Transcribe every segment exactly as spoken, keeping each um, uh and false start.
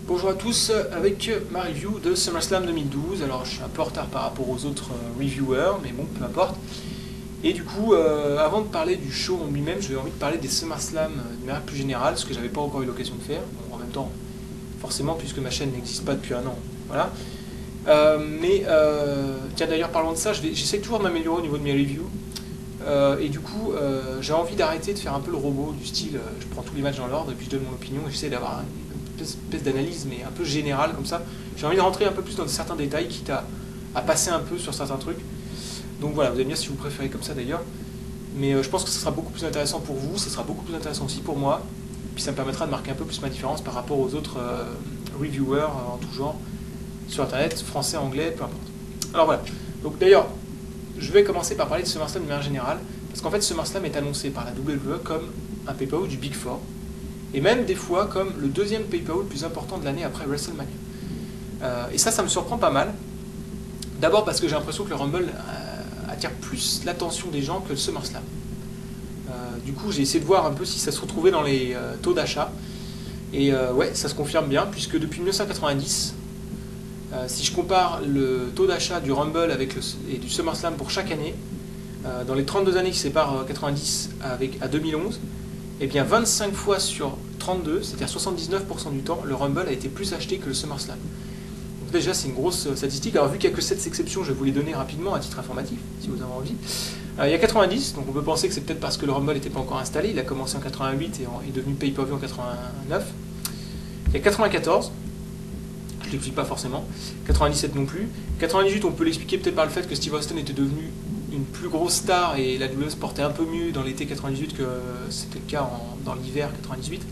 Bonjour à tous, avec ma review de SummerSlam deux mille douze. Alors je suis un peu en retard par rapport aux autres euh, reviewers, mais bon, peu importe. Et du coup, euh, avant de parler du show en lui-même, j'avais envie de parler des SummerSlam de manière plus générale, ce que j'avais pas encore eu l'occasion de faire. Bon, en même temps, forcément, puisque ma chaîne n'existe pas depuis un an. Voilà. Euh, mais, euh, tiens d'ailleurs, parlant de ça, j'essaie toujours de m'améliorer au niveau de mes reviews. Euh, et du coup, euh, j'ai envie d'arrêter de faire un peu le robot, du style, euh, je prends tous les matchs dans l'ordre et puis je donne mon opinion et j'essaie d'avoir une espèce d'analyse, mais un peu générale comme ça. J'ai envie de rentrer un peu plus dans certains détails, quitte à, à passer un peu sur certains trucs. Donc voilà, vous allez me dire si vous préférez comme ça d'ailleurs. Mais euh, je pense que ce sera beaucoup plus intéressant pour vous, ce sera beaucoup plus intéressant aussi pour moi. Puis ça me permettra de marquer un peu plus ma différence par rapport aux autres euh, reviewers euh, en tout genre, sur internet, français, anglais, peu importe. Alors voilà, donc d'ailleurs, je vais commencer par parler de SummerSlam de manière générale, parce qu'en fait SummerSlam est annoncé par la W W E comme un pay-per-view du Big Four, et même des fois comme le deuxième pay-per-view le plus important de l'année après WrestleMania. Euh, et ça, ça me surprend pas mal. D'abord parce que j'ai l'impression que le Rumble euh, attire plus l'attention des gens que le SummerSlam. Euh, du coup, j'ai essayé de voir un peu si ça se retrouvait dans les euh, taux d'achat, et euh, ouais, ça se confirme bien, puisque depuis mille neuf cent quatre-vingt-dix, Euh, si je compare le taux d'achat du Rumble avec le, et du SummerSlam pour chaque année, euh, dans les trente-deux années qui séparent euh, quatre-vingt-dix avec, à deux mille onze, et bien vingt-cinq fois sur trente-deux, c'est-à-dire soixante-dix-neuf pour cent du temps, le Rumble a été plus acheté que le SummerSlam. Donc déjà, c'est une grosse euh, statistique. Alors vu qu'il n'y a que sept exceptions, je vais vous les donner rapidement à titre informatif, si vous avez envie. Euh, il y a quatre-vingt-dix, donc on peut penser que c'est peut-être parce que le Rumble n'était pas encore installé, il a commencé en quatre-vingt-huit et en, est devenu pay-per-view en quatre-vingt-neuf. Il y a quatre-vingt-quatorze. Je ne l'explique pas forcément. quatre-vingt-dix-sept non plus. quatre-vingt-dix-huit, on peut l'expliquer peut-être par le fait que Steve Austin était devenu une plus grosse star et la W W E se portait un peu mieux dans l'été quatre-vingt-dix-huit que c'était le cas en, dans l'hiver quatre-vingt-dix-huit.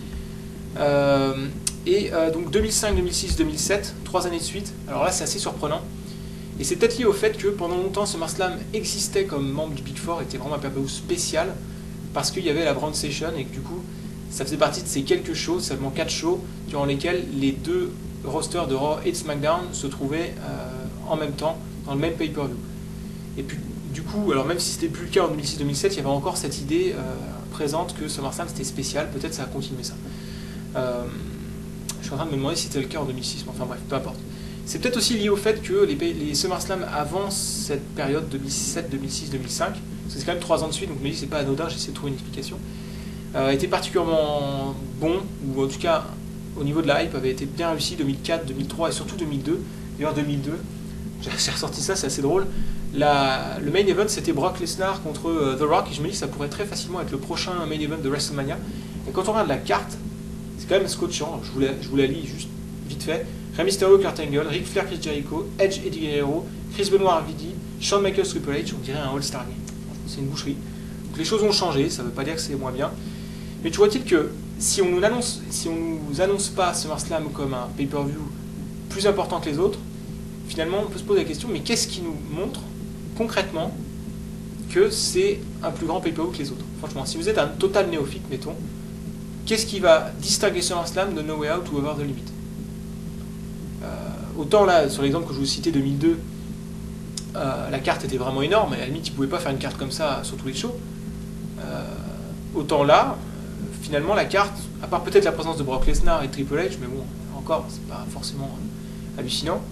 Euh, et euh, donc deux mille cinq, deux mille six, deux mille sept, trois années de suite. Alors là, c'est assez surprenant. Et c'est peut-être lié au fait que pendant longtemps, SummerSlam existait comme membre du Big Four, était vraiment un pay-per-view spécial parce qu'il y avait la Brand Session et que du coup, ça faisait partie de ces quelques shows, seulement quatre shows, durant lesquels les deux roster de Raw et de SmackDown se trouvaient euh, en même temps dans le même pay-per-view. Et puis du coup, alors même si c'était plus le cas en deux mille six deux mille sept, il y avait encore cette idée euh, présente que SummerSlam c'était spécial, peut-être ça a continué ça. Euh, je suis en train de me demander si c'était le cas en deux mille six, mais enfin bref, peu importe. C'est peut-être aussi lié au fait que les, les SummerSlam avant cette période deux mille sept, deux mille six, deux mille cinq, parce que c'est quand même trois ans de suite, donc je me dis c'est pas anodin, j'essaie de trouver une explication, euh, étaient particulièrement bons, ou en tout cas au niveau de la hype, avait été bien réussi deux mille quatre, deux mille trois et surtout deux mille deux. D'ailleurs deux mille deux, j'ai ressorti ça, c'est assez drôle. La, le main event c'était Brock Lesnar contre euh, The Rock et je me dis que ça pourrait très facilement être le prochain main event de WrestleMania. Et quand on regarde la carte, c'est quand même scotchant, je vous, la, je vous la lis juste vite fait. Rey Mysterio, Kurt Angle, Ric Flair, Chris Jericho, Edge, Eddie Guerrero, Chris Benoit, R V D, Shawn Michaels, Triple H, on dirait un All-Star Game. C'est une boucherie. Donc les choses ont changé, ça ne veut pas dire que c'est moins bien. Mais tu vois-t-il que si on nous annonce, si on nous annonce pas SummerSlam comme un pay-per-view plus important que les autres, finalement on peut se poser la question, mais qu'est-ce qui nous montre concrètement que c'est un plus grand pay-per-view que les autres? Franchement, si vous êtes un total néophyte, mettons, qu'est-ce qui va distinguer SummerSlam de No Way Out ou Over the Limit? euh, Autant là, sur l'exemple que je vous citais deux mille deux, euh, la carte était vraiment énorme, et à la limite ils ne pouvaient pas faire une carte comme ça sur tous les shows. Euh, autant là, finalement la carte, à part peut-être la présence de Brock Lesnar et Triple H, mais bon, encore, c'est pas forcément hallucinant,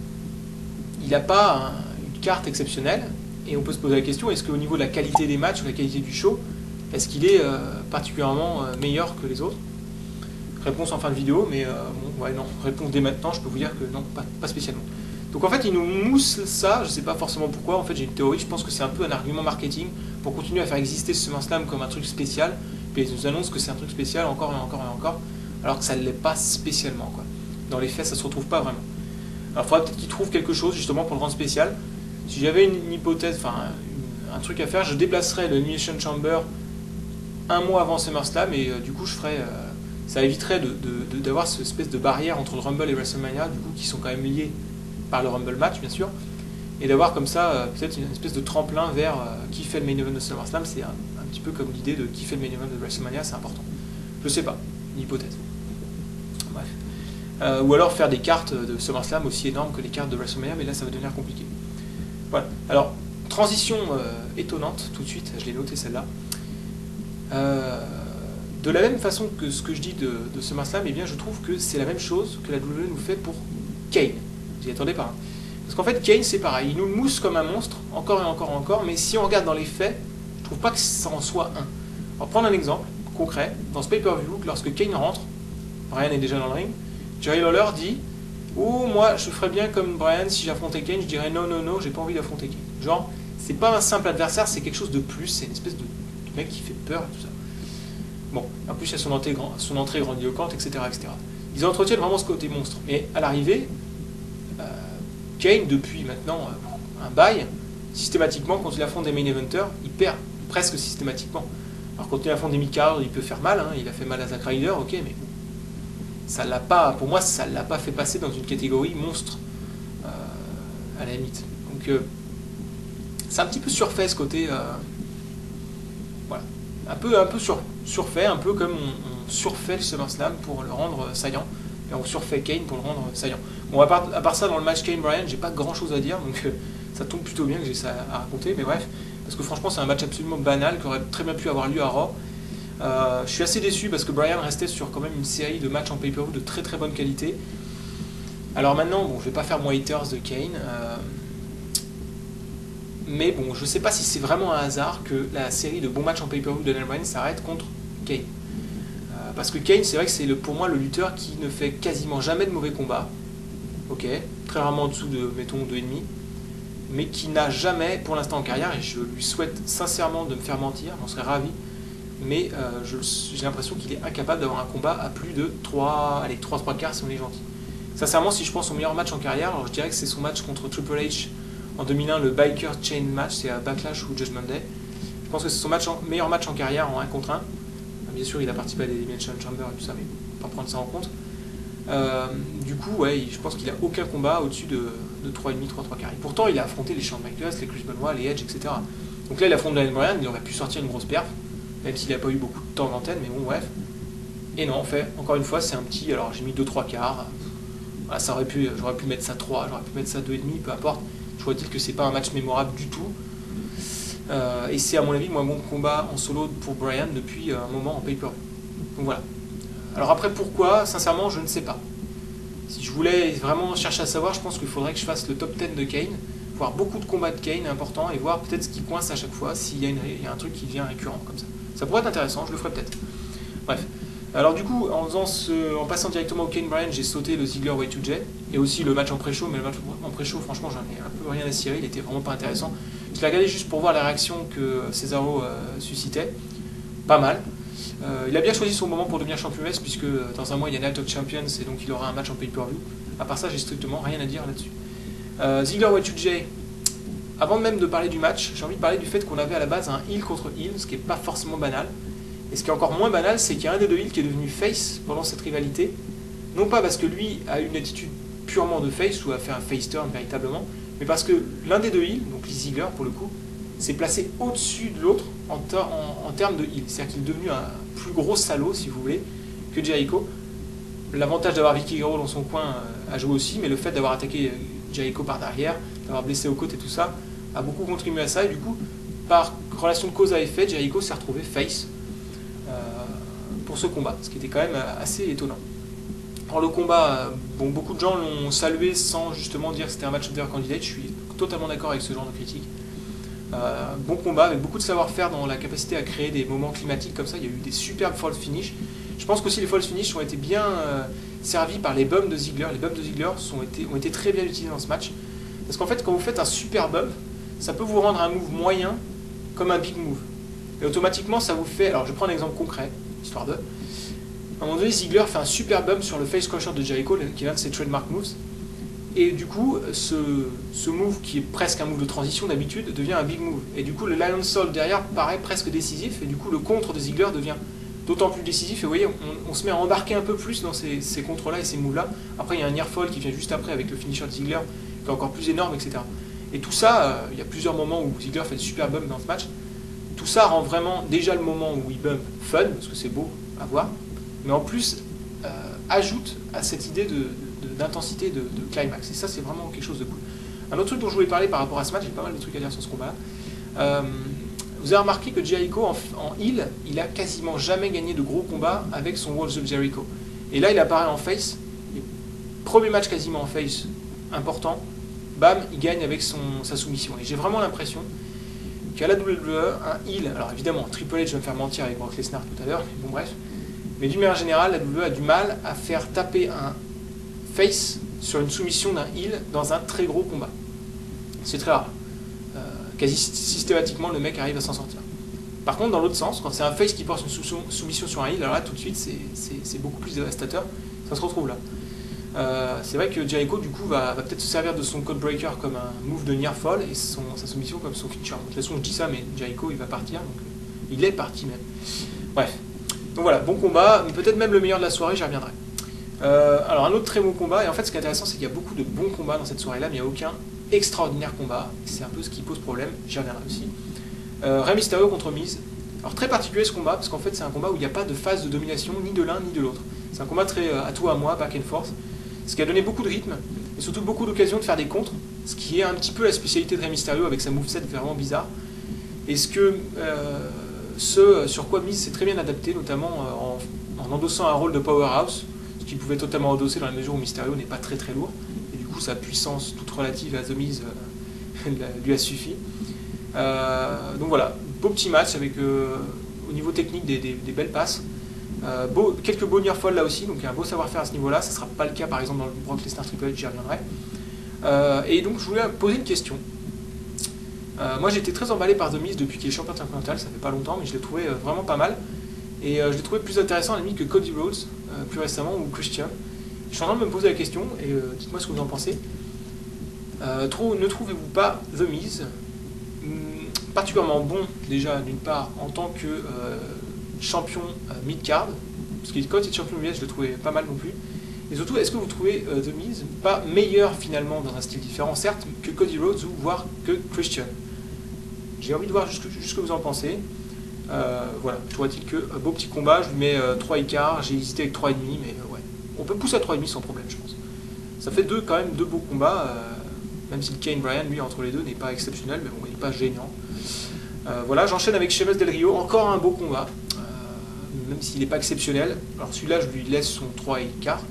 il n'a pas un, une carte exceptionnelle, et on peut se poser la question, est-ce qu'au niveau de la qualité des matchs, ou la qualité du show, est-ce qu'il est euh, particulièrement euh, meilleur que les autres? Réponse en fin de vidéo, mais euh, bon, ouais, non, réponse dès maintenant, je peux vous dire que non, pas, pas spécialement. Donc en fait, il nous mousse ça, je sais pas forcément pourquoi, en fait j'ai une théorie, je pense que c'est un peu un argument marketing pour continuer à faire exister ce SummerSlam comme un truc spécial, puis ils nous annoncent que c'est un truc spécial encore et encore et encore, alors que ça ne l'est pas spécialement, quoi. Dans les faits, ça se retrouve pas vraiment. Alors il faudra peut-être qu'ils trouvent quelque chose justement pour le rendre spécial. Si j'avais une, une hypothèse, enfin un, un truc à faire, je déplacerais le Elimination Chamber un mois avant SummerSlam et euh, du coup je ferais, euh, ça éviterait de, de, de, d'avoir cette espèce de barrière entre le Rumble et WrestleMania, du coup qui sont quand même liés par le Rumble match bien sûr, et d'avoir comme ça euh, peut-être une espèce de tremplin vers euh, qui fait le main event de SummerSlam. C'est un, un petit peu comme l'idée de qui fait le main event de WrestleMania, c'est important. Je sais pas, une hypothèse. Bref. Euh, ou alors faire des cartes de SummerSlam aussi énormes que les cartes de WrestleMania, mais là ça va devenir compliqué. Voilà. Alors, transition euh, étonnante, tout de suite, je l'ai noté celle-là. Euh, de la même façon que ce que je dis de, de SummerSlam, eh bien je trouve que c'est la même chose que la W W E nous fait pour Kane. Vous y attendez pas, hein. Parce qu'en fait Kane c'est pareil, il nous le mousse comme un monstre, encore et encore et encore, mais si on regarde dans les faits, je trouve pas que ça en soit un. Alors prendre un exemple concret, dans ce pay-per-view, lorsque Kane rentre, Bryan est déjà dans le ring, Jerry Lawler dit « Oh, moi je ferais bien comme Bryan, si j'affrontais Kane, je dirais non, non, non, j'ai pas envie d'affronter Kane. » Genre, c'est pas un simple adversaire, c'est quelque chose de plus, c'est une espèce de, de mec qui fait peur et tout ça. Bon, en plus il y a son entrée, son entrée grandiloquente, et cetera, et cetera. Ils entretiennent vraiment ce côté monstre. Mais à l'arrivée, euh, Kane, depuis maintenant euh, un bail, systématiquement, quand il affronte des main eventers, il perd, presque systématiquement. Alors quand il affronte des mid-card, il peut faire mal, hein, il a fait mal à Zack Ryder, ok, mais ça l'a pas, pour moi, ça ne l'a pas fait passer dans une catégorie monstre, euh, à la limite. Donc, euh, c'est un petit peu surfait ce côté, euh, voilà, un peu, un peu sur, surfait, un peu comme on, on surfait le SummerSlam pour le rendre saillant, et on surfait Kane pour le rendre saillant. Bon, à part, à part ça, dans le match Kane-Bryan, j'ai pas grand chose à dire, donc euh, ça tombe plutôt bien que j'ai ça à raconter, mais bref, parce que franchement, c'est un match absolument banal qui aurait très bien pu avoir lieu à Raw. Euh, je suis assez déçu parce que Bryan restait sur quand même une série de matchs en pay-per-view de très très bonne qualité. Alors maintenant, bon, je vais pas faire mon haters de Kane, euh, mais bon, je sais pas si c'est vraiment un hasard que la série de bons matchs en pay-per-view de Daniel Bryan s'arrête contre Kane. Euh, parce que Kane, c'est vrai que c'est le, pour moi le lutteur qui ne fait quasiment jamais de mauvais combats, ok, très rarement en dessous de, mettons, deux virgule cinq, mais qui n'a jamais, pour l'instant en carrière, et je lui souhaite sincèrement de me faire mentir, j'en serais ravi, mais euh, j'ai l'impression qu'il est incapable d'avoir un combat à plus de trois, allez, trois trois quarts si on est gentil. Sincèrement, si je pense au meilleur match en carrière, alors je dirais que c'est son match contre Triple H en deux mille un, le Biker Chain match, c'est à Backlash ou Judgment Day. Je pense que c'est son match en, meilleur match en carrière en un contre un. Bien sûr, il a participé à l'Elimination Chamber et tout ça, mais pas prendre ça en compte. Euh, du coup, ouais, je pense qu'il n'a aucun combat au-dessus de, de trois virgule cinq, trois trois quarts. Et pourtant, il a affronté les Shawn Michaels, les Chris Benoit, les Edge, et cetera. Donc là, il affronte Daniel Bryan, il aurait pu sortir une grosse perf, même s'il n'a pas eu beaucoup de temps d'antenne, mais bon, bref. Et non, en fait, encore une fois, c'est un petit, alors j'ai mis deux trois quarts, voilà, ça aurait pu, j'aurais pu mettre ça trois, j'aurais pu mettre ça deux virgule cinq, peu importe. Je vois dire que c'est pas un match mémorable du tout. Euh, et c'est à mon avis moi mon combat en solo pour Bryan depuis un moment en pay-per-view. Donc voilà. Alors après pourquoi, sincèrement je ne sais pas. Si je voulais vraiment chercher à savoir, je pense qu'il faudrait que je fasse le top dix de Kane, voir beaucoup de combats de Kane importants et voir peut-être ce qui coince à chaque fois, s'il y a, une, il y a un truc qui devient récurrent comme ça. Ça pourrait être intéressant, je le ferai peut-être. Bref. Alors du coup, en, faisant ce, en passant directement au Kane Bryan, j'ai sauté le Ziggler Y deux J et aussi le match en pré-show, mais le match en pré-show, franchement, j'en ai un peu rien à cirer, il était vraiment pas intéressant. Je l'ai regardé juste pour voir la réaction que Cesaro euh, suscitait, pas mal. Euh, il a bien choisi son moment pour devenir champion U S, puisque dans un mois il y a Night of Champions et donc il aura un match en pay-per-view. À part ça, j'ai strictement rien à dire là-dessus. Euh, Ziggler Y deux J, avant même de parler du match, j'ai envie de parler du fait qu'on avait à la base un heel contre heel, ce qui n'est pas forcément banal. Et ce qui est encore moins banal, c'est qu'il y a un des deux heels qui est devenu face pendant cette rivalité. Non pas parce que lui a une attitude purement de face ou a fait un face turn véritablement, mais parce que l'un des deux heels, donc Ziggler pour le coup, s'est placé au-dessus de l'autre en, en, en termes de heel. C'est-à-dire qu'il est devenu un plus gros salaud, si vous voulez, que Jericho. L'avantage d'avoir Vicky Guerrero dans son coin a joué aussi, mais le fait d'avoir attaqué Jericho par derrière, d'avoir blessé aux côtes et tout ça, a beaucoup contribué à ça. Et du coup, par relation de cause à effet, Jericho s'est retrouvé face pour ce combat, ce qui était quand même assez étonnant. Alors le combat, bon, beaucoup de gens l'ont salué sans justement dire que c'était un match of the candidate, je suis totalement d'accord avec ce genre de critique. Euh, bon combat, avec beaucoup de savoir-faire dans la capacité à créer des moments climatiques comme ça, il y a eu des superbes false finish. Je pense qu'aussi les false finish ont été bien euh, servis par les bumps de Ziggler. Les bumps de Ziggler sont été, ont été très bien utilisés dans ce match, parce qu'en fait quand vous faites un super bump, ça peut vous rendre un move moyen comme un big move. Et automatiquement ça vous fait, alors je prends un exemple concret, histoire de... À un moment donné, Ziggler fait un super bump sur le face crusher de Jericho, qui est l'un de ses trademark moves. Et du coup, ce, ce move, qui est presque un move de transition d'habitude, devient un big move. Et du coup, le Lion Soul derrière paraît presque décisif, et du coup, le contre de Ziggler devient d'autant plus décisif. Et vous voyez, on, on se met à embarquer un peu plus dans ces, ces contres-là et ces moves-là. Après, il y a un near fall qui vient juste après avec le finisher de Ziggler, qui est encore plus énorme, et cetera. Et tout ça, euh, il y a plusieurs moments où Ziggler fait de super bump dans ce match. Tout ça rend vraiment déjà le moment où il bump fun, parce que c'est beau à voir, mais en plus euh, ajoute à cette idée d'intensité de, de, de, de climax. Et ça, c'est vraiment quelque chose de cool. Un autre truc dont je voulais parler par rapport à ce match, j'ai pas mal de trucs à dire sur ce combat-là. Euh, vous avez remarqué que Jericho en, en heel, il a quasiment jamais gagné de gros combats avec son Walls of Jericho. Et là, il apparaît en face, premier match quasiment en face, important, bam, il gagne avec son, sa soumission. Et j'ai vraiment l'impression qu'à la W W E, un heel, alors évidemment, Triple H, je vais me faire mentir avec Brock Lesnar tout à l'heure, mais bon bref, mais d'une manière générale, la W W E a du mal à faire taper un face sur une soumission d'un heel dans un très gros combat. C'est très rare. Euh, quasi systématiquement, le mec arrive à s'en sortir. Par contre, dans l'autre sens, quand c'est un face qui porte une soumission sur un heel, alors là, tout de suite, c'est beaucoup plus dévastateur. Ça se retrouve là. Euh, c'est vrai que Jericho, du coup, va, va peut-être se servir de son Codebreaker comme un move de near fall et son, sa soumission comme son finisher. De toute façon, je dis ça, mais Jericho, il va partir. Donc, il est parti même. Bref. Donc voilà, bon combat, peut-être même le meilleur de la soirée, j'y reviendrai. Euh, alors, un autre très bon combat, et en fait, ce qui est intéressant, c'est qu'il y a beaucoup de bons combats dans cette soirée-là, mais il n'y a aucun extraordinaire combat. C'est un peu ce qui pose problème, j'y reviendrai aussi. Euh, Rey Mysterio contre Miz. Alors, très particulier ce combat, parce qu'en fait, c'est un combat où il n'y a pas de phase de domination ni de l'un ni de l'autre. C'est un combat très euh, à toi à moi, back and forth. Ce qui a donné beaucoup de rythme, et surtout beaucoup d'occasions de faire des contres, ce qui est un petit peu la spécialité de Rey Mysterio avec sa moveset vraiment bizarre. Et ce, que, euh, ce sur quoi Miz s'est très bien adapté, notamment euh, en, en endossant un rôle de powerhouse, ce qu'il pouvait totalement endosser dans la mesure où Mysterio n'est pas très très lourd, et du coup sa puissance toute relative à The Miz euh, lui a suffi. Euh, donc voilà, beau petit match avec euh, au niveau technique des, des, des belles passes. Euh, beau, quelques beaux near fall là aussi, donc il y a un beau savoir-faire à ce niveau-là. Ça ne sera pas le cas par exemple dans le Brock Lesnar Triple H, j'y reviendrai. Euh, et donc je voulais poser une question. Euh, moi j'étais très emballé par The Miz depuis qu'il est champion intercontinental, ça fait pas longtemps, mais je l'ai trouvé euh, vraiment pas mal. Et euh, je l'ai trouvé plus intéressant à la limite que Cody Rhodes, euh, plus récemment, ou Christian. Je suis en train de me poser la question, et euh, dites-moi ce que vous en pensez. Euh, trop, ne trouvez-vous pas The Miz hum, particulièrement bon, déjà d'une part, en tant que euh, champion euh, mid-card, parce que quand il est champion U S, je le trouvais pas mal non plus. Et surtout, est-ce que vous trouvez euh, The Miz pas meilleur finalement dans un style différent, certes, que Cody Rhodes ou voire que Christian? J'ai envie de voir juste, juste ce que vous en pensez. Euh, voilà, je trouve-t-il que euh, beau petit combat, je lui mets euh, trois écarts, j'ai hésité avec trois virgule cinq, mais euh, ouais, on peut pousser à trois virgule cinq sans problème, je pense. Ça fait deux, quand même deux beaux combats, euh, même si le Kane Bryan, lui, entre les deux, n'est pas exceptionnel, mais bon, il n'est pas gênant. Euh, voilà, j'enchaîne avec Sheamus Del Rio, encore un beau combat, euh, même s'il n'est pas exceptionnel. Alors celui-là, je lui laisse son trois et quart.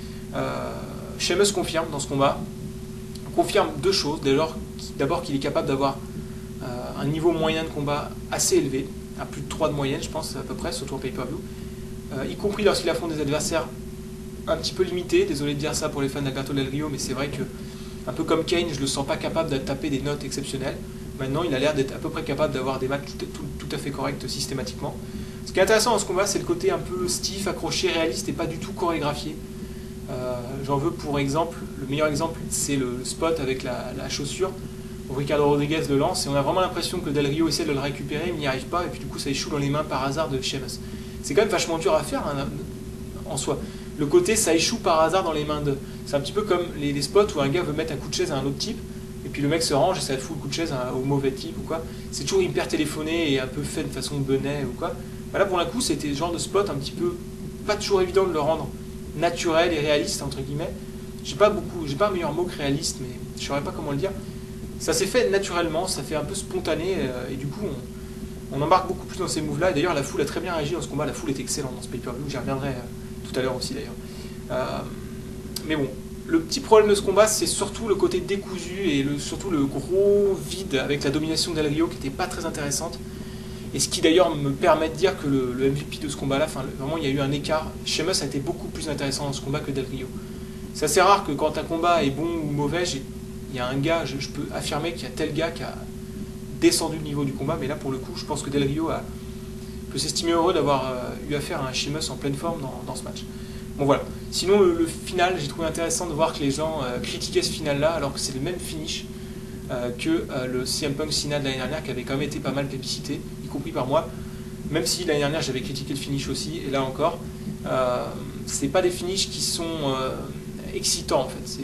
Euh, Sheamus confirme dans ce combat, on confirme deux choses. D'abord qu'il est capable d'avoir euh, un niveau moyen de combat assez élevé, à plus de trois de moyenne, je pense, à peu près, surtout en pay-per-view, euh, y compris lorsqu'il affronte des adversaires un petit peu limités. Désolé de dire ça pour les fans d'Alberto Del Rio, mais c'est vrai que, un peu comme Kane, je le sens pas capable de taper des notes exceptionnelles. Maintenant, il a l'air d'être à peu près capable d'avoir des matchs tout, tout, tout à fait corrects systématiquement. Ce qui est intéressant dans ce combat, c'est le côté un peu stiff, accroché, réaliste et pas du tout chorégraphié. Euh, J'en veux pour exemple, le meilleur exemple, c'est le spot avec la, la chaussure où Ricardo Rodriguez le lance et on a vraiment l'impression que Del Rio essaie de le récupérer, mais il n'y arrive pas et puis du coup ça échoue dans les mains par hasard de Sheamus. C'est quand même vachement dur à faire hein, en soi. Le côté ça échoue par hasard dans les mains de... C'est un petit peu comme les, les spots où un gars veut mettre un coup de chaise à un autre type et puis le mec se range et ça fout le coup de chaise au mauvais type ou quoi. C'est toujours hyper téléphoné et un peu fait de façon benet ou quoi. Voilà, pour le coup, c'était le genre de spot un petit peu pas toujours évident de le rendre naturel et réaliste entre guillemets. J'ai pas beaucoup, j'ai pas un meilleur mot que réaliste, mais je saurais pas comment le dire. Ça s'est fait naturellement, ça fait un peu spontané euh, et du coup on, on embarque beaucoup plus dans ces moves-là. Et d'ailleurs la foule a très bien réagi dans ce combat. La foule est excellente dans ce pay-per-view. J'y reviendrai euh, tout à l'heure aussi d'ailleurs. Euh, mais bon. Le petit problème de ce combat, c'est surtout le côté décousu et le, surtout le gros vide avec la domination d'El Rio qui n'était pas très intéressante. Et ce qui d'ailleurs me permet de dire que le, le M V P de ce combat-là, enfin, vraiment il y a eu un écart. Sheamus a été beaucoup plus intéressant dans ce combat que Del Rio. C'est assez rare que quand un combat est bon ou mauvais, il y a un gars, je, je peux affirmer qu'il y a tel gars qui a descendu le niveau du combat, mais là pour le coup, je pense que Del Rio a, peut s'estimer heureux d'avoir euh, eu affaire à un Sheamus en pleine forme dans, dans ce match. Bon voilà. Sinon le, le final, j'ai trouvé intéressant de voir que les gens euh, critiquaient ce final-là alors que c'est le même finish euh, que euh, le C M Punk Cena de l'année dernière qui avait quand même été pas mal plébiscité, y compris par moi. Même si l'année dernière j'avais critiqué le finish aussi, et là encore, euh, c'est pas des finishes qui sont euh, excitants en fait.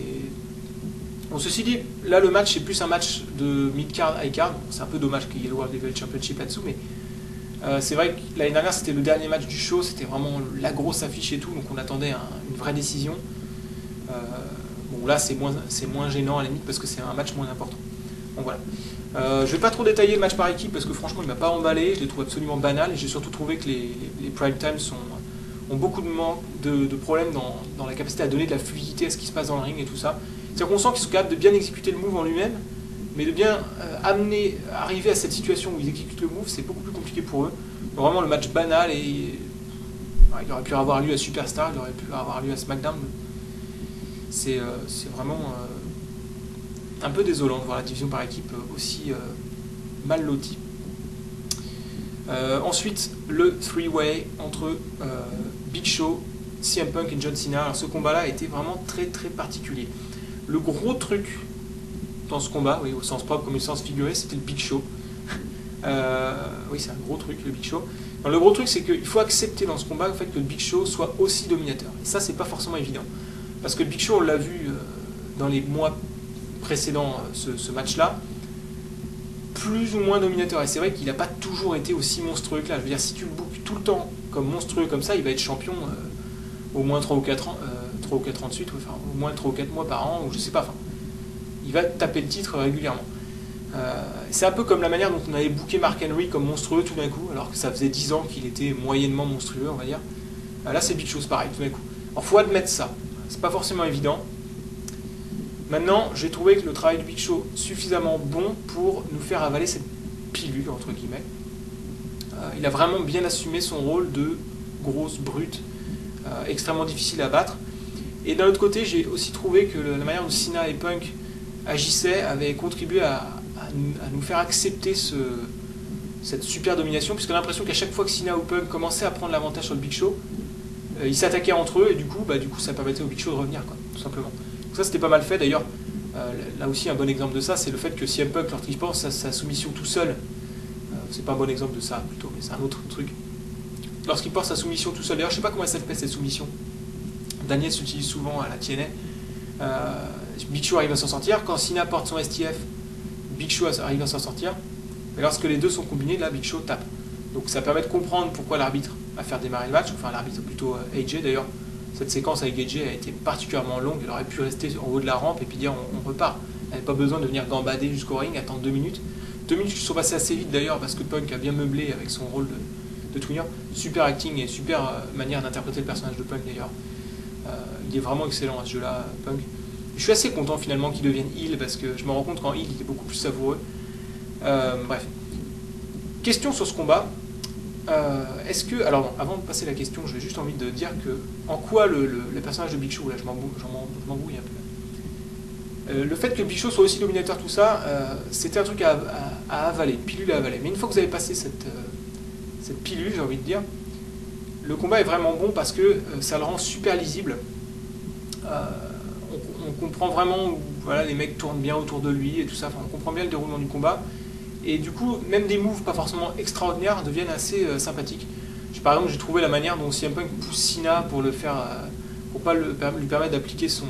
Bon, ceci dit, là le match c'est plus un match de mid-card, high-card. C'est un peu dommage qu'il y ait le World Heavyweight Championship là-dessous, mais Euh, c'est vrai que l'année dernière c'était le dernier match du show, c'était vraiment la grosse affiche et tout, donc on attendait un, une vraie décision. Euh, bon là c'est moins, c'est moins gênant à la limite parce que c'est un match moins important. Donc voilà. Euh, je vais pas trop détailler le match par équipe parce que franchement il m'a pas emballé, je l'ai trouvé absolument banal et j'ai surtout trouvé que les, les, les prime time sont, ont beaucoup de, manque, de, de problèmes dans, dans la capacité à donner de la fluidité à ce qui se passe dans le ring et tout ça. C'est-à-dire qu'on sent qu'ils sont capables de bien exécuter le move en lui-même, mais de bien euh, amener, arriver à cette situation où ils exécutent le move, c'est beaucoup plus compliqué pour eux. Donc vraiment le match banal et ouais, il aurait pu avoir lieu à Superstar, il aurait pu avoir lieu à SmackDown. C'est euh, vraiment euh, un peu désolant de voir la division par équipe aussi euh, mal lotie. Euh, ensuite, le three-way entre euh, Big Show, C M Punk et John Cena. Alors ce combat-là a été vraiment très très particulier. Le gros truc dans ce combat, oui, au sens propre comme au sens figuré, c'était le Big Show. Euh, oui, c'est un gros truc, le Big Show. Alors, le gros truc, c'est qu'il faut accepter dans ce combat le fait que le Big Show soit aussi dominateur. Et ça, c'est pas forcément évident. Parce que le Big Show, on l'a vu euh, dans les mois précédents, euh, ce, ce match-là, plus ou moins dominateur. Et c'est vrai qu'il n'a pas toujours été aussi monstrueux que là. Je veux dire, si tu le bookes tout le temps comme monstrueux comme ça, il va être champion euh, au moins trois ou quatre ans, euh, trois ou quatre ans de suite, enfin, au moins trois ou quatre mois par an, ou je sais pas. Enfin, il va taper le titre régulièrement. Euh, c'est un peu comme la manière dont on avait booké Mark Henry comme monstrueux tout d'un coup, alors que ça faisait dix ans qu'il était moyennement monstrueux, on va dire. Euh, là, c'est Big Show, pareil, tout d'un coup. Alors, faut admettre ça. C'est pas forcément évident. Maintenant, j'ai trouvé que le travail du Big Show suffisamment bon pour nous faire avaler cette pilule, entre guillemets. Euh, il a vraiment bien assumé son rôle de grosse brute, euh, extrêmement difficile à battre. Et d'un autre côté, j'ai aussi trouvé que la manière dont Cena et Punk agissaient avait contribué à, à, à nous faire accepter ce, cette super domination, puisqu'on a l'impression qu'à chaque fois que Cena ou Punk commençaient à prendre l'avantage sur le Big Show, euh, ils s'attaquaient entre eux, et du coup, bah, du coup, ça permettait au Big Show de revenir, quoi, tout simplement. Donc ça, c'était pas mal fait. D'ailleurs, euh, là aussi, un bon exemple de ça, c'est le fait que C M Punk, lorsqu'il pense sa, sa soumission tout seul, euh, c'est pas un bon exemple de ça, plutôt, mais c'est un autre truc. Lorsqu'il porte sa soumission tout seul, d'ailleurs, je sais pas comment elle s'appelle cette soumission. Daniel s'utilise souvent à la T N A. Euh, Big Show arrive à s'en sortir. Quand Cena porte son S T F, Big Show arrive à s'en sortir. Mais lorsque les deux sont combinés, là, Big Show tape. Donc ça permet de comprendre pourquoi l'arbitre a fait démarrer le match. Enfin, l'arbitre plutôt euh, A J d'ailleurs. Cette séquence avec A J a été particulièrement longue. Il aurait pu rester en haut de la rampe et puis dire on, on repart. Il n'avait pas besoin de venir gambader jusqu'au ring, attendre deux minutes. Deux minutes qui sont passées assez vite d'ailleurs parce que Punk a bien meublé avec son rôle de, de twinner. Super acting et super euh, manière d'interpréter le personnage de Punk d'ailleurs. Euh, il est vraiment excellent à ce jeu-là, Punk. Je suis assez content finalement qu'il devienne heel parce que je me rends compte qu'en heel il est beaucoup plus savoureux. Euh, bref. Question sur ce combat. Euh, Est-ce que. Alors, non, avant de passer la question, j'ai juste envie de dire que. En quoi le, le, le personnage de Big Show, là je m'embrouille un peu. Euh, le fait que Big Show soit aussi dominateur, tout ça, euh, c'était un truc à, à, à avaler, une pilule à avaler. Mais une fois que vous avez passé cette, euh, cette pilule, j'ai envie de dire, le combat est vraiment bon parce que euh, ça le rend super lisible. Euh, on, on comprend vraiment où voilà, les mecs tournent bien autour de lui et tout ça. Enfin, on comprend bien le déroulement du combat. Et du coup, même des moves pas forcément extraordinaires deviennent assez euh, sympathiques. Je, par exemple, j'ai trouvé la manière dont C M Punk pousse Cena pour le faire, euh, pour pas le, lui permettre d'appliquer son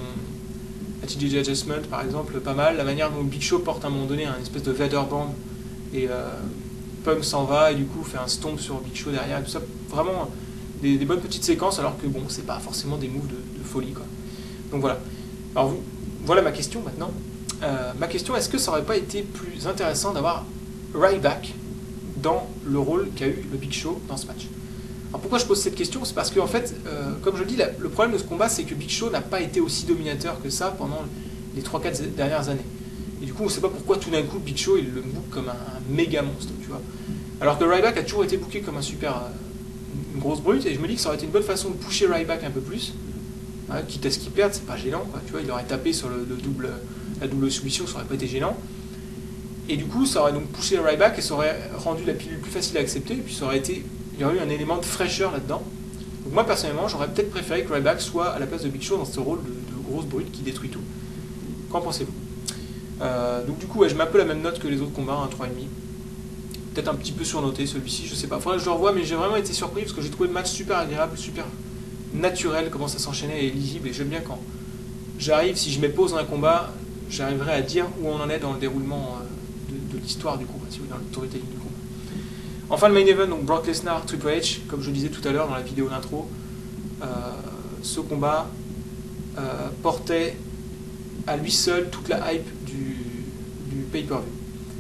A T J Adjustment, par exemple, pas mal. La manière dont Big Show porte à un moment donné un espèce de Vaderband et euh, Punk s'en va et du coup fait un stomp sur Big Show derrière et tout ça. Vraiment des, des bonnes petites séquences alors que bon, c'est pas forcément des moves de, de folie, quoi. Donc voilà. Alors vous, voilà ma question maintenant. Euh, ma question, est-ce que ça aurait pas été plus intéressant d'avoir Ryback dans le rôle qu'a eu le Big Show dans ce match? Alors pourquoi je pose cette question? C'est parce que en fait, euh, comme je le dis, la, le problème de ce combat, c'est que Big Show n'a pas été aussi dominateur que ça pendant les trois quatre dernières années. Et du coup, on ne sait pas pourquoi tout d'un coup Big Show il le book comme un, un méga monstre, tu vois. Alors que Ryback a toujours été booké comme un super, euh, une grosse brute, et je me dis que ça aurait été une bonne façon de pusher Ryback un peu plus, hein, quitte à ce qu'il perde, c'est pas gênant, quoi. Tu vois, il aurait tapé sur le, le double, la double soumission, ça aurait pas été gênant. Et du coup, ça aurait donc poussé Ryback et ça aurait rendu la pilule plus facile à accepter, et puis ça aurait été, il y aurait eu un élément de fraîcheur là-dedans. Donc moi, personnellement, j'aurais peut-être préféré que Ryback soit à la place de Big Show dans ce rôle de, de grosse brute qui détruit tout. Qu'en pensez-vous? euh, Donc du coup, ouais, je mets un peu la même note que les autres combats, un trois virgule cinq. Peut-être un petit peu surnoté celui-ci, je sais pas. Faudrait que je le revoie, mais j'ai vraiment été surpris parce que j'ai trouvé le match super agréable, super naturel, comment ça s'enchaînait et lisible, et j'aime bien quand j'arrive, si je mets pause dans un combat, j'arriverai à dire où on en est dans le déroulement de, de l'histoire du combat, si vous voulez, dans le storytelling du combat. Enfin, le main event, donc Brock Lesnar, Triple H, comme je le disais tout à l'heure dans la vidéo d'intro, euh, ce combat euh, portait à lui seul toute la hype du, du pay-per-view.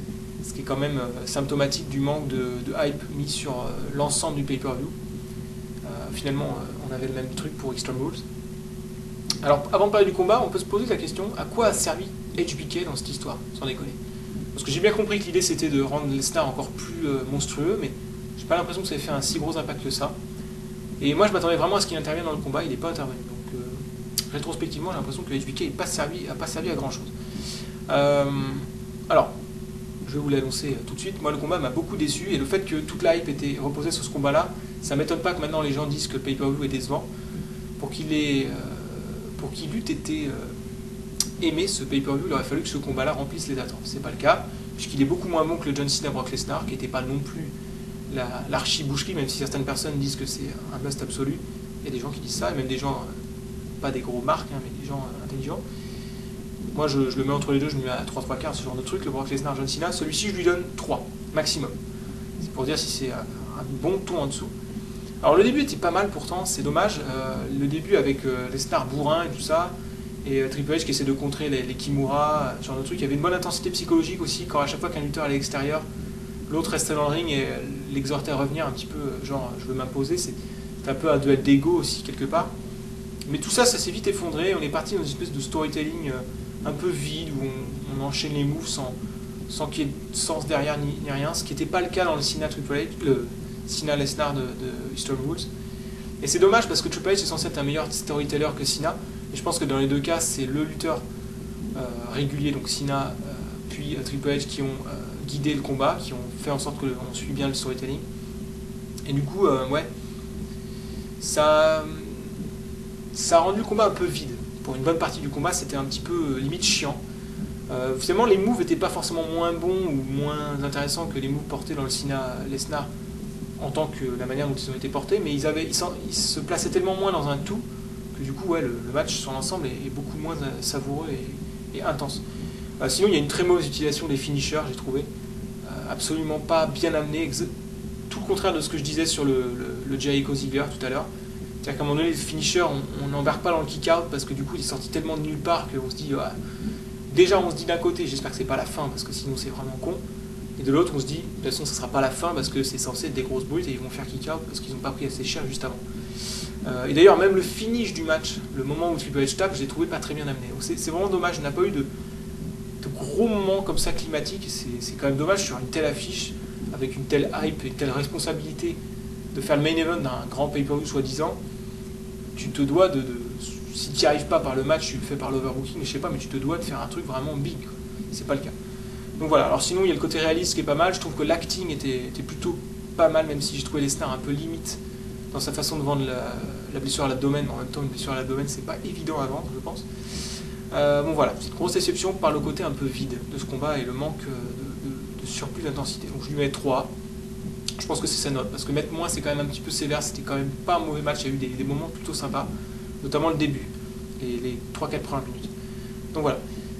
ce qui est quand même euh, symptomatique du manque de, de hype mis sur euh, l'ensemble du pay-per-view. Euh, finalement, euh, on avait le même truc pour Extreme Rules. Alors, avant de parler du combat, on peut se poser la question, à quoi a servi H B K dans cette histoire, sans déconner? Parce que j'ai bien compris que l'idée c'était de rendre Lesnar encore plus euh, monstrueux, mais j'ai pas l'impression que ça ait fait un si gros impact que ça. Et moi je m'attendais vraiment à ce qu'il intervienne dans le combat, il n'est pas intervenu. Donc euh, rétrospectivement j'ai l'impression que H B K n'a pas servi, a pas servi à grand chose. Euh, alors, je vais vous l'annoncer tout de suite, moi le combat m'a beaucoup déçu, et le fait que toute la hype était reposée sur ce combat-là, ça m'étonne pas que maintenant les gens disent que le pay-per-view est décevant. Pour qu'il ait, euh, pour qu'il eût été euh, aimé ce pay-per-view, il aurait fallu que ce combat-là remplisse les attentes. C'est pas le cas, puisqu'il est beaucoup moins bon que le John Cena Brock Lesnar, qui n'était pas non plus l'archi-boucherie, même si certaines personnes disent que c'est un must absolu. Il y a des gens qui disent ça, et même des gens, euh, pas des gros marques, hein, mais des gens euh, intelligents. Moi je, je le mets entre les deux, je lui mets à trois trois quarts, ce genre de truc, le Brock Lesnar, John Cena. Celui-ci je lui donne trois, maximum. C'est pour dire si c'est un, un bon ton en dessous. Alors le début était pas mal pourtant, c'est dommage. Euh, le début avec euh, Lesnar bourrin et tout ça, et euh, Triple H qui essaie de contrer les, les Kimura, ce genre de truc. Il y avait une bonne intensité psychologique aussi, quand à chaque fois qu'un lutteur allait à l'extérieur, l'autre restait dans le ring et l'exhortait à revenir un petit peu, genre je veux m'imposer. C'est un peu un duel d'ego aussi quelque part. Mais tout ça, ça s'est vite effondré. On est parti dans une espèce de storytelling un peu vide où on, on enchaîne les moves sans, sans qu'il y ait de sens derrière ni, ni rien. Ce qui n'était pas le cas dans le Cena Triple H, le Cena Lesnar de, de Extreme Rules. Et c'est dommage parce que Triple H est censé être un meilleur storyteller que Cena. Et je pense que dans les deux cas, c'est le lutteur euh, régulier, donc Cena euh, puis euh, Triple H, qui ont euh, guidé le combat, qui ont fait en sorte qu'on suit bien le storytelling. Et du coup, euh, ouais, ça, ça a rendu le combat un peu vide. Pour une bonne partie du combat, c'était un petit peu euh, limite chiant. Euh, finalement, les moves n'étaient pas forcément moins bons ou moins intéressants que les moves portés dans le Cena Lesnar en tant que la manière dont ils ont été portés, mais ils, avaient, ils, ils se plaçaient tellement moins dans un tout que du coup, ouais, le, le match sur l'ensemble est, est beaucoup moins savoureux et, et intense. Euh, sinon, il y a une très mauvaise utilisation des finishers, j'ai trouvé. Euh, absolument pas bien amené, tout le contraire de ce que je disais sur le, le, le Jericho Ziggler tout à l'heure. C'est-à-dire qu'à un moment donné, les finishers, on n'embarque pas dans le kick-out parce que du coup, il est sorti tellement de nulle part qu'on se dit... Ouais, déjà, on se dit d'un côté, j'espère que c'est pas la fin parce que sinon c'est vraiment con. Et de l'autre, on se dit, de toute façon, ça sera pas la fin parce que c'est censé être des grosses brutes et ils vont faire kick-out parce qu'ils n'ont pas pris assez cher juste avant. Euh, et d'ailleurs, même le finish du match, le moment où Triple H tape, je l'ai trouvé pas très bien amené. C'est vraiment dommage, on n'a pas eu de, de gros moments comme ça climatiques. C'est quand même dommage sur une telle affiche, avec une telle hype et une telle responsabilité de faire le main event d'un grand pay-per-view soi-disant. Tu te dois de... de si tu n'y arrives pas par le match, tu le fais par l'overbooking, je sais pas, mais tu te dois de faire un truc vraiment big. C'est pas le cas. Donc voilà, alors sinon il y a le côté réaliste qui est pas mal, je trouve que l'acting était, était plutôt pas mal, même si j'ai trouvé Lesnar un peu limite dans sa façon de vendre la, la blessure à l'abdomen, mais en même temps une blessure à l'abdomen c'est pas évident à vendre je pense. Euh, bon voilà, c'est une grosse déception par le côté un peu vide de ce combat et le manque de, de, de surplus d'intensité. Donc je lui mets trois, je pense que c'est sa note, parce que mettre moins c'est quand même un petit peu sévère, c'était quand même pas un mauvais match, il y a eu des, des moments plutôt sympas, notamment le début, les, les trois quatre premières minutes. Donc voilà.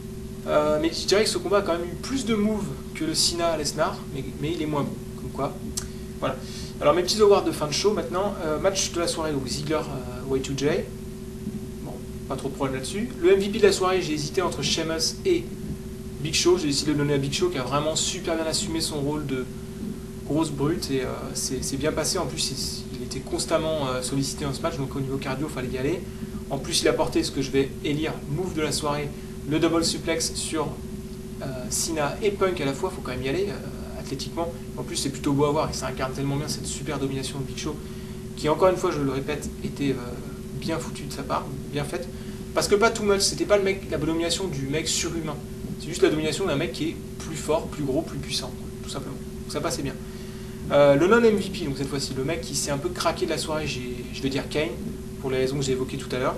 Euh, mais je dirais que ce combat a quand même eu plus de moves que le Cena Lesnar, mais, mais il est moins bon, comme quoi. Voilà. Alors mes petits awards de fin de show maintenant, euh, match de la soirée, donc Ziggler euh, Y deux J. Bon, pas trop de problème là-dessus. Le M V P de la soirée, j'ai hésité entre Sheamus et Big Show, j'ai décidé de le donner à Big Show qui a vraiment super bien assumé son rôle de grosse brute et euh, c'est bien passé. En plus, il, il était constamment euh, sollicité dans ce match, donc au niveau cardio, il fallait y aller. En plus, il a porté ce que je vais élire move de la soirée, le double suplex sur euh, Cena et Punk à la fois, il faut quand même y aller euh, athlétiquement. En plus, c'est plutôt beau à voir et ça incarne tellement bien cette super domination de Big Show qui, encore une fois, je le répète, était euh, bien foutue de sa part, bien faite. Parce que pas too much, c'était pas le mec, la domination du mec surhumain, c'est juste la domination d'un mec qui est plus fort, plus gros, plus puissant, tout simplement. Donc ça passait bien. Euh, le non-M V P, donc cette fois-ci, le mec qui s'est un peu craqué de la soirée, je vais dire Kane, pour les raisons que j'ai évoquées tout à l'heure.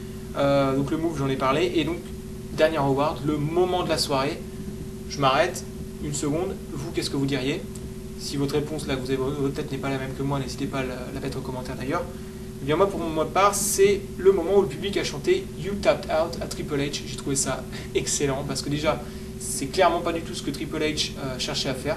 Euh, donc le move, j'en ai parlé, et donc dernier award, le moment de la soirée. Je m'arrête, une seconde. Vous, qu'est-ce que vous diriez? Si votre réponse, là, que vous avez votre tête n'est pas la même que moi, n'hésitez pas à la, la mettre en commentaire d'ailleurs. Eh bien moi, pour mon part, c'est le moment où le public a chanté You Tapped Out à Triple H. J'ai trouvé ça excellent, parce que déjà, c'est clairement pas du tout ce que Triple H euh, cherchait à faire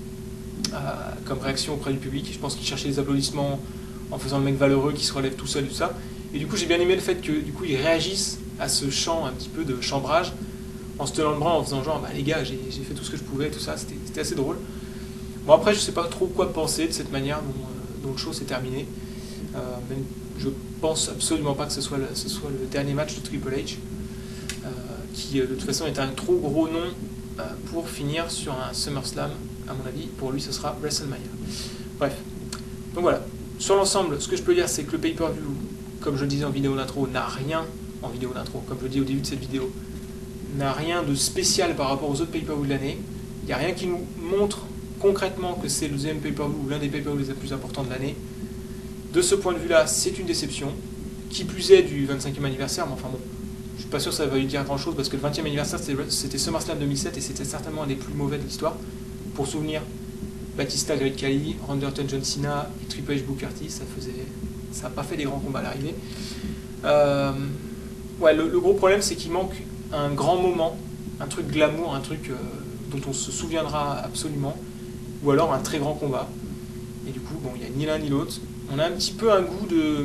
euh, comme réaction auprès du public. Je pense qu'il cherchait des applaudissements en faisant le mec valeureux qui se relève tout seul, tout ça. Et du coup, j'ai bien aimé le fait que du coup, ils réagissent à ce chant un petit peu de chambrage en se tenant le bras, en faisant genre, bah les gars, j'ai fait tout ce que je pouvais, tout ça, c'était assez drôle. Bon, après, je sais pas trop quoi penser de cette manière dont, euh, dont le show s'est terminé. Euh, même, je pense absolument pas que ce soit le, ce soit le dernier match de Triple H, euh, qui de toute façon est un trop gros nom euh, pour finir sur un SummerSlam. À mon avis, pour lui, ce sera WrestleMania. Bref, donc voilà. Sur l'ensemble, ce que je peux dire, c'est que le pay-per-view, comme je le disais en vidéo d'intro, n'a rien, en vidéo d'intro, comme je le dis au début de cette vidéo, n'a rien de spécial par rapport aux autres pay-per-view de l'année. Il n'y a rien qui nous montre concrètement que c'est le deuxième pay-per-view ou l'un des pay-per-view les plus importants de l'année. De ce point de vue-là, c'est une déception. Qui plus est du vingt-cinquième anniversaire, mais enfin bon, je suis pas sûr que ça va lui dire grand-chose parce que le vingtième anniversaire, c'était SummerSlam deux mille sept et c'était certainement un des plus mauvais de l'histoire. Pour souvenir, Batista, Great Khali, Randy Orton, John Cena et Triple H, Booker T, ça faisait, ça n'a pas fait des grands combats à l'arrivée. Euh, ouais, le, le gros problème, c'est qu'il manque un grand moment, un truc glamour, un truc euh, dont on se souviendra absolument, ou alors un très grand combat. Et du coup, bon, il n'y a ni l'un ni l'autre. On a un petit peu un goût de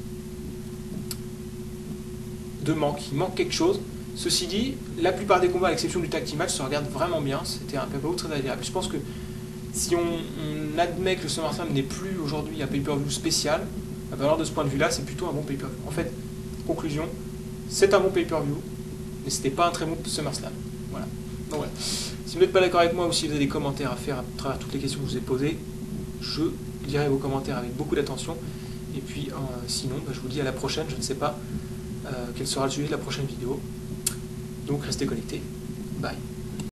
de manque. Il manque quelque chose. Ceci dit, la plupart des combats, à l'exception du tag team match, se regardent vraiment bien. C'était un pay-per-view très agréable. Je pense que si on, on admet que le SummerSlam n'est plus aujourd'hui un pay-per-view spécial, alors de ce point de vue-là, c'est plutôt un bon pay-per-view. En fait, conclusion, c'est un bon pay-per-view, mais c'était pas un très bon SummerSlam. Voilà. Donc voilà. Si vous n'êtes pas d'accord avec moi ou si vous avez des commentaires à faire à travers toutes les questions que je vous ai posées, je lirai vos commentaires avec beaucoup d'attention. Et puis euh, sinon, bah, je vous dis à la prochaine. Je ne sais pas euh, quel sera le sujet de la prochaine vidéo. Donc restez connectés. Bye.